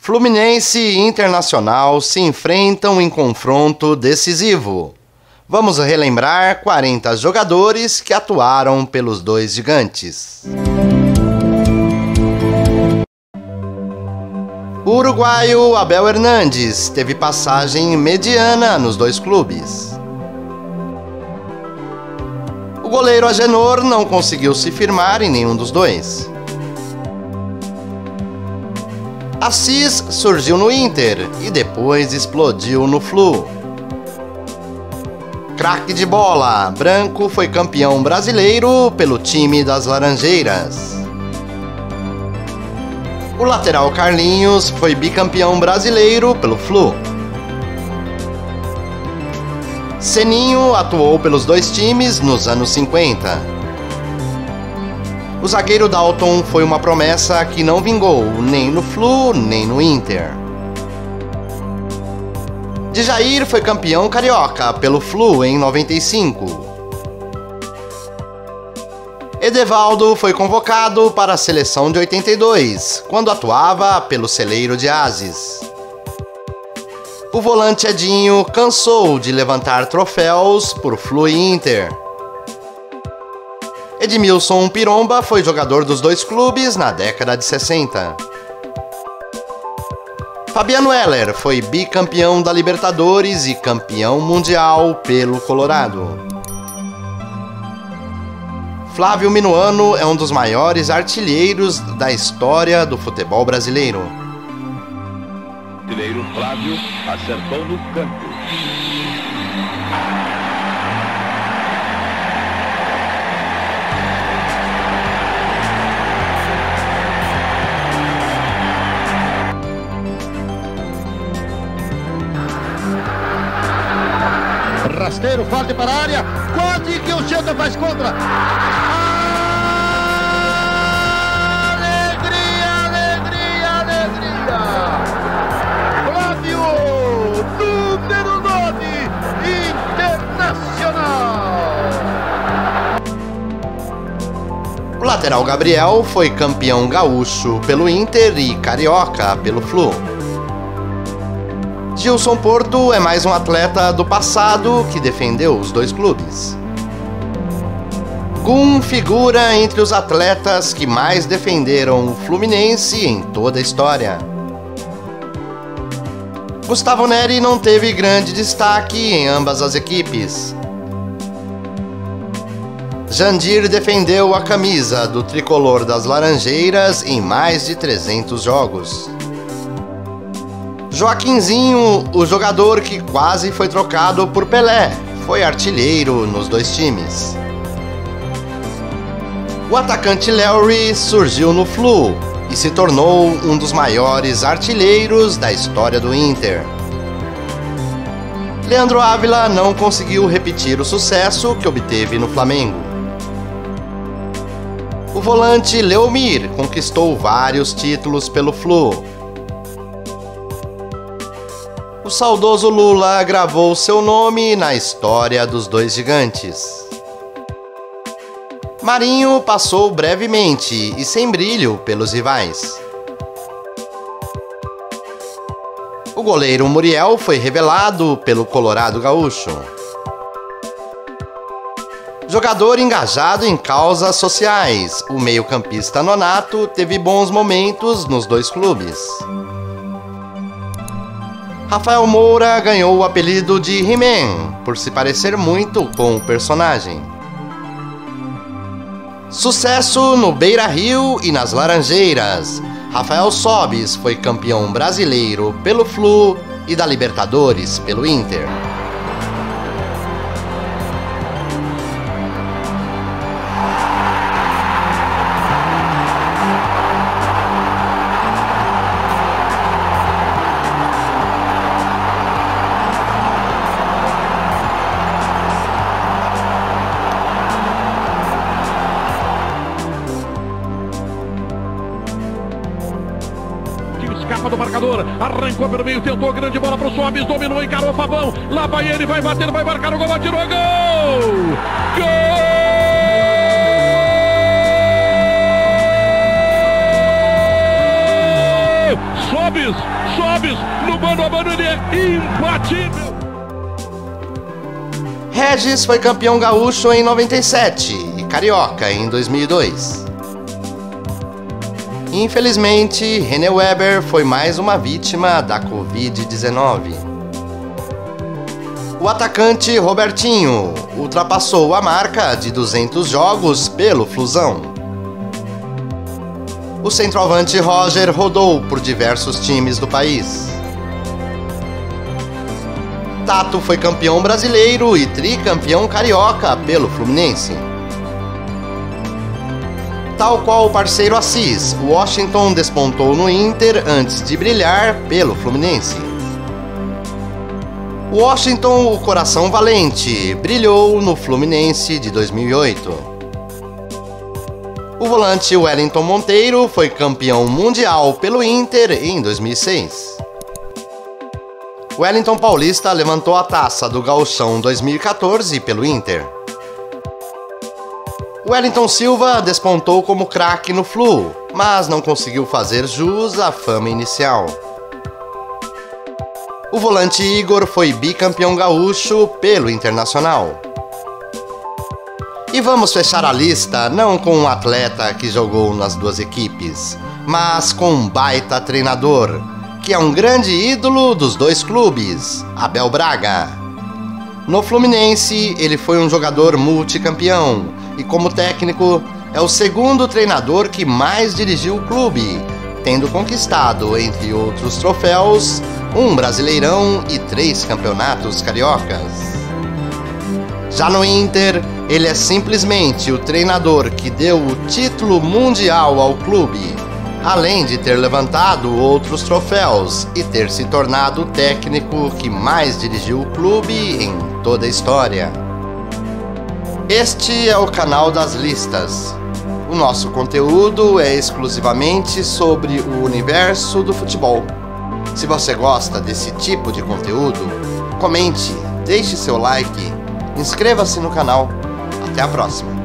Fluminense e Internacional se enfrentam em confronto decisivo. Vamos relembrar 40 jogadores que atuaram pelos dois gigantes. O uruguaio Abel Hernandes teve passagem mediana nos dois clubes. O goleiro Agenor não conseguiu se firmar em nenhum dos dois. Assis surgiu no Inter e depois explodiu no Flu. Craque de bola, Branco foi campeão brasileiro pelo time das Laranjeiras. O lateral Carlinhos foi bicampeão brasileiro pelo Flu. Seninho atuou pelos dois times nos anos 50. O zagueiro Dalton foi uma promessa que não vingou nem no Flu nem no Inter. Djair foi campeão carioca pelo Flu em 95. Edevaldo foi convocado para a seleção de 82, quando atuava pelo celeiro de Ases. O volante Edinho cansou de levantar troféus por Flu e Inter. Edmilson Piromba foi jogador dos dois clubes na década de 60. Fabiano Heller foi bicampeão da Libertadores e campeão mundial pelo Colorado. Flávio Minuano é um dos maiores artilheiros da história do futebol brasileiro. Artilheiro Flávio acertou no canto. Rasteiro, forte para a área, quase que o Chega faz contra. Alegria, alegria, alegria. Flávio, número 9, Internacional. O lateral Gabriel foi campeão gaúcho pelo Inter e carioca pelo Flu. Gilson Porto é mais um atleta do passado que defendeu os dois clubes. Gum figura entre os atletas que mais defenderam o Fluminense em toda a história. Gustavo Neri não teve grande destaque em ambas as equipes. Jandir defendeu a camisa do tricolor das Laranjeiras em mais de 300 jogos. Joaquinzinho, o jogador que quase foi trocado por Pelé, foi artilheiro nos dois times. O atacante Larry surgiu no Flu e se tornou um dos maiores artilheiros da história do Inter. Leandro Ávila não conseguiu repetir o sucesso que obteve no Flamengo. O volante Leomir conquistou vários títulos pelo Flu. O saudoso Lula gravou seu nome na história dos dois gigantes. Marinho passou brevemente e sem brilho pelos rivais. O goleiro Muriel foi revelado pelo Colorado Gaúcho. Jogador engajado em causas sociais, o meio-campista Nonato teve bons momentos nos dois clubes. Rafael Moura ganhou o apelido de He-Man, por se parecer muito com o personagem. Sucesso no Beira-Rio e nas Laranjeiras. Rafael Sobis foi campeão brasileiro pelo Flu e da Libertadores pelo Inter. Escapa do marcador, arrancou pelo meio, tentou grande bola pro Sobis, dominou, encarou o Pavão, lá vai ele, vai bater, vai marcar o gol, atirou, gol! Gol! Sobis, no mano a mano ele é imbatível. Regis foi campeão gaúcho em 97 e carioca em 2002. Infelizmente, René Weber foi mais uma vítima da Covid-19. O atacante Robertinho ultrapassou a marca de 200 jogos pelo Flusão. O centroavante Roger rodou por diversos times do país. Tato foi campeão brasileiro e tricampeão carioca pelo Fluminense. Tal qual o parceiro Assis, Washington despontou no Inter antes de brilhar pelo Fluminense. Washington, o coração valente, brilhou no Fluminense de 2008. O volante Wellington Monteiro foi campeão mundial pelo Inter em 2006. Wellington Paulista levantou a taça do Gauchão 2014 pelo Inter. Wellington Silva despontou como craque no Flu, mas não conseguiu fazer jus à fama inicial. O volante Igor foi bicampeão gaúcho pelo Internacional. E vamos fechar a lista não com um atleta que jogou nas duas equipes, mas com um baita treinador, que é um grande ídolo dos dois clubes, Abel Braga. No Fluminense, ele foi um jogador multicampeão e, como técnico, é o segundo treinador que mais dirigiu o clube, tendo conquistado, entre outros troféus, um Brasileirão e 3 campeonatos cariocas. Já no Inter, ele é simplesmente o treinador que deu o título mundial ao clube, além de ter levantado outros troféus e ter se tornado o técnico que mais dirigiu o clube em toda a história. Este é o canal das listas. O nosso conteúdo é exclusivamente sobre o universo do futebol. Se você gosta desse tipo de conteúdo, comente, deixe seu like, inscreva-se no canal. Até a próxima!